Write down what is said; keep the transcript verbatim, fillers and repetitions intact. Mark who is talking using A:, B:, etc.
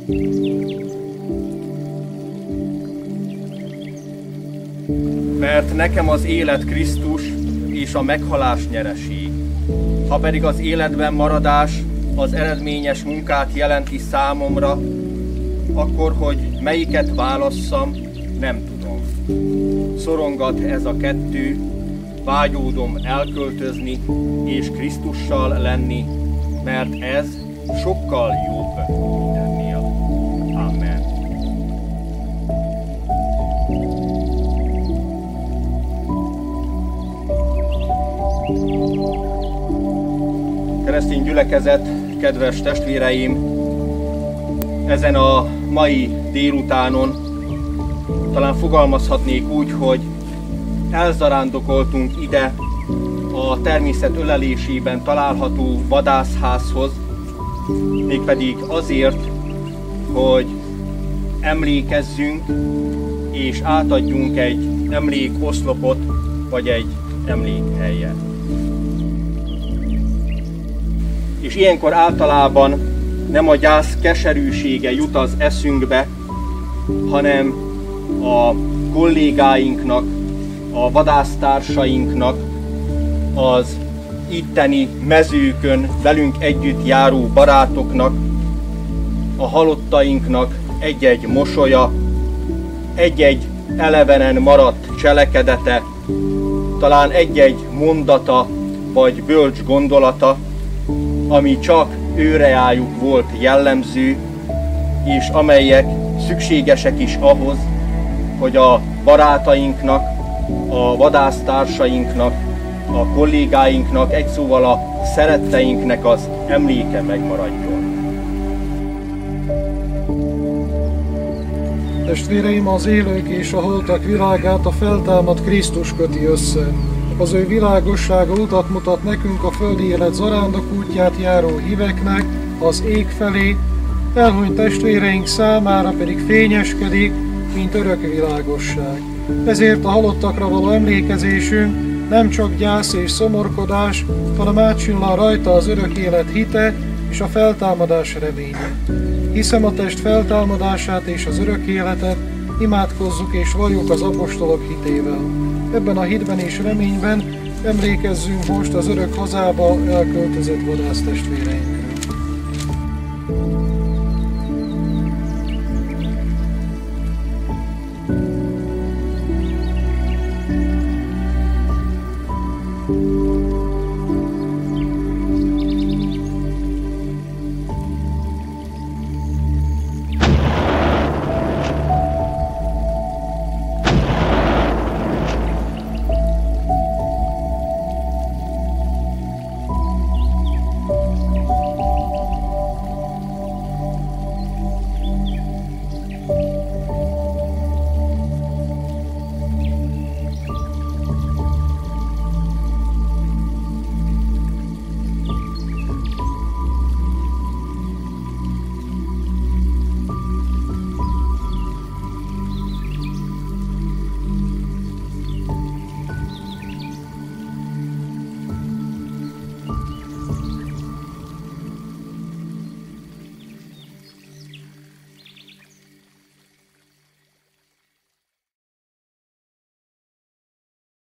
A: Mert nekem az élet Krisztus és a meghalás nyereség. Ha pedig az életben maradás az eredményes munkát jelenti számomra, akkor, hogy melyiket válasszam, nem tudom. Szorongat ez a kettő, vágyódom elköltözni és Krisztussal lenni, mert ez sokkal jobb mindennél. Amen. Keresztény gyülekezet, kedves testvéreim, ezen a mai délutánon talán fogalmazhatnék úgy, hogy elzarándokoltunk ide a természet ölelésében található vadászházhoz, mégpedig azért, hogy emlékezzünk és átadjunk egy emlékoszlopot vagy egy emlékhelyet. És ilyenkor általában nem a gyász keserűsége jut az eszünkbe, hanem a kollégáinknak, a vadásztársainknak, az itteni mezőkön velünk együtt járó barátoknak, a halottainknak egy-egy mosolya, egy-egy elevenen maradt cselekedete, talán egy-egy mondata vagy bölcs gondolata, ami csak őreájuk volt jellemző, és amelyek szükségesek is ahhoz, hogy a barátainknak, a vadásztársainknak, a kollégáinknak, egy szóval a szeretteinknek az emléke megmaradjon.
B: Testvéreim, az élők és a holtak világát a feltámadt Krisztus köti össze. Az ő világossága utat mutat nekünk a földi élet zarándok útját járó híveknek az ég felé, elhunyt testvéreink számára pedig fényeskedik, mint örök világosság. Ezért a halottakra való emlékezésünk nem csak gyász és szomorkodás, hanem átsillan rajta az örök élet hite és a feltámadás reménye. Hiszem a test feltámadását és az örök életet, imádkozzuk és valljuk az apostolok hitével. Ebben a hitben és reményben emlékezzünk most az örök hazába elköltözött vadásztestvéreinkre.